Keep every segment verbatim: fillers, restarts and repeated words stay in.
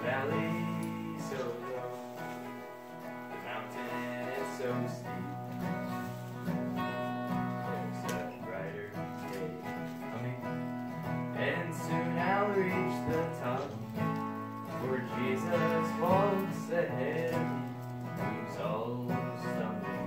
valley so low, the mountain is so steep. There's a brighter day coming, and soon I'll reach the top, where Jesus walks ahead of me, moves all stumbling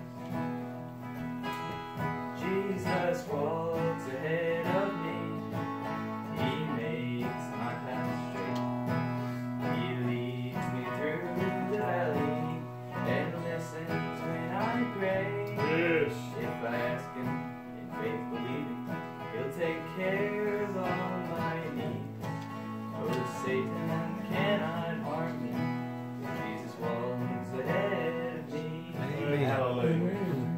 blocks. Jesus walks ahead of me. He makes my path straight. He leads me through the valley and listens when I pray. Yes. If I ask him in faith believing, he'll take care of all my needs. Oh, Satan cannot harm me, for Jesus walks ahead of me. Amen. Hallelujah.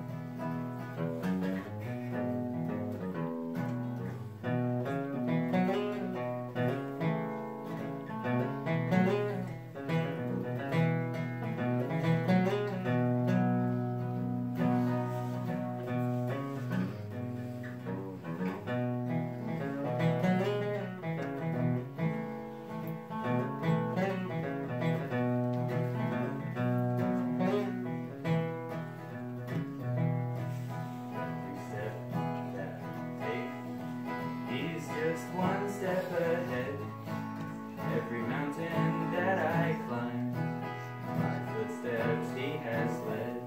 Just one step ahead. Every mountain that I climb, my footsteps he has led.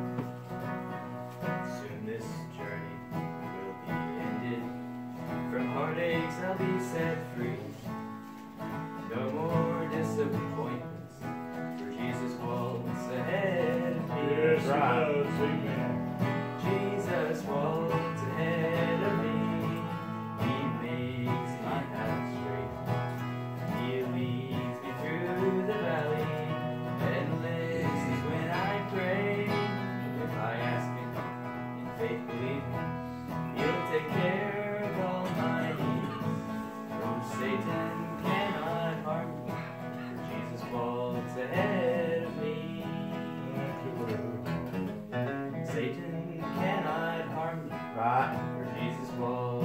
Soon this journey will be ended. From heartaches I'll be set free. No more disappointments, for Jesus walks ahead of me. Yes, he does. Amen. Jesus walks ahead of me. Makes my path straight. He leads me through the valley and listens when I pray. If I ask him in faith believing, he'll take care of all my needs. Oh, Satan cannot harm me, for Jesus walks ahead of me. Satan cannot harm me, Right. for Jesus walks